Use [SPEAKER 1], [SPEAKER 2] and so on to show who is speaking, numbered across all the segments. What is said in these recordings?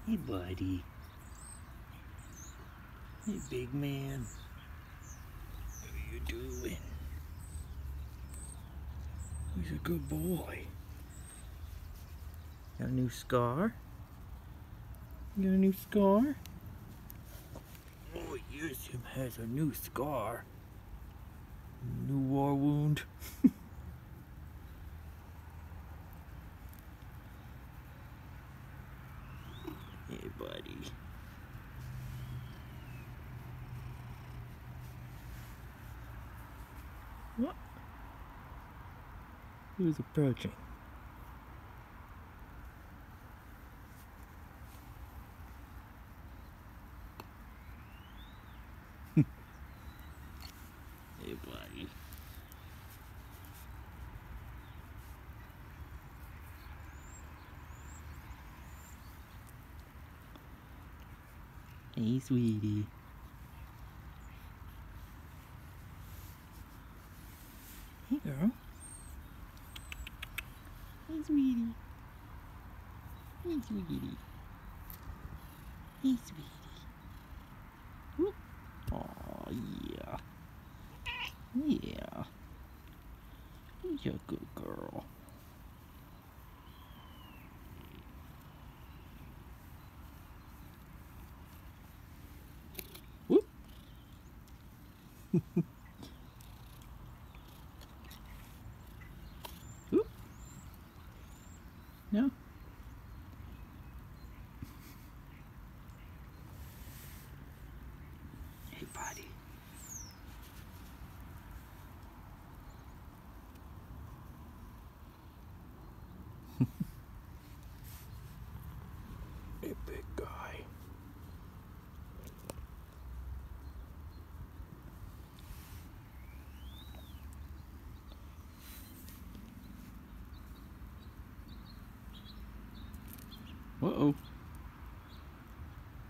[SPEAKER 1] Hey, buddy. Hey, big man. What are you doing? He's a good boy. Got a new scar? You got a new scar? Oh, yes, him has a new scar. New war wound. Hey, buddy. What? Who's approaching? Hey, buddy. Hey, sweetie. Hey, girl. Hey, sweetie. Hey, sweetie. Hey, sweetie. Whoop. Oh, yeah. Yeah. You're a good girl. Whoop. Whoop. No. Hey, buddy. Hey, big guy. Uh-oh.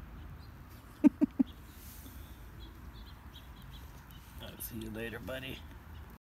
[SPEAKER 1] I'll see you later, buddy.